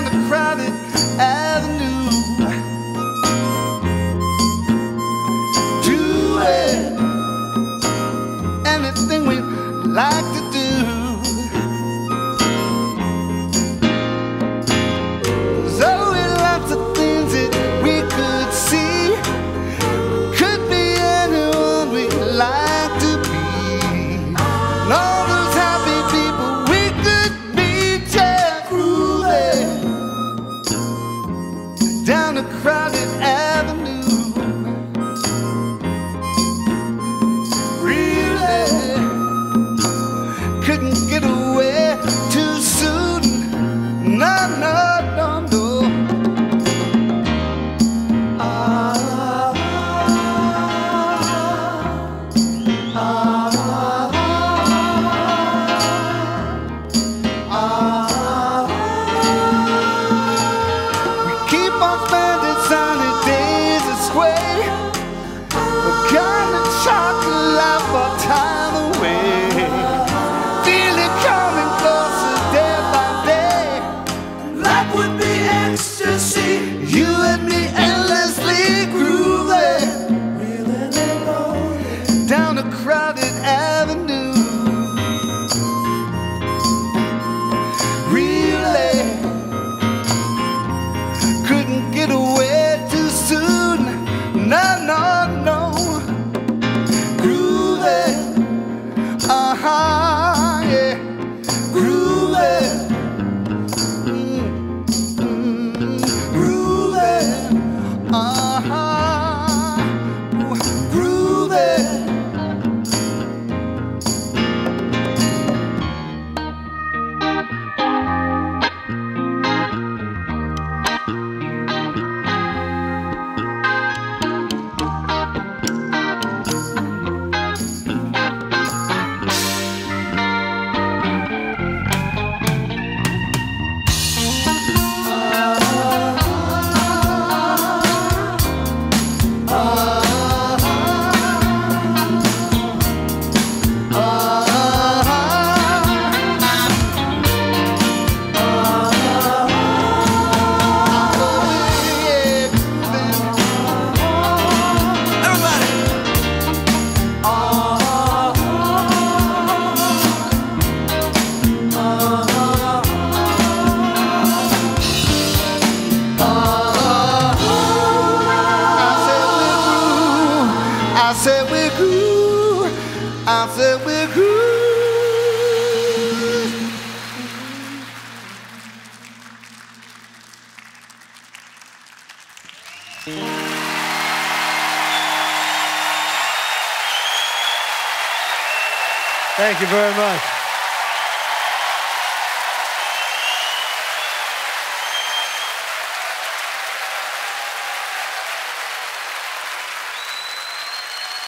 down a crowded avenue, doing anything we like to do. There's always lots of things that we could see. Could be anyone we like to be. And all those happy people we could be, just grooving down a crowded avenue. Really couldn't get away too soon. No, no, no, no. We keep on spending sunny days this way. We're gonna try to laugh our time away. Feel it coming closer day by day. Life would be ecstasy. You and me endlessly grooving, reeling and rolling down a crowded avenue. Really couldn't get away too soon. No, no, no. Grooving, yeah. Grooving, grooving, grooving. I said we're groove. I said we're groove. Thank you very much.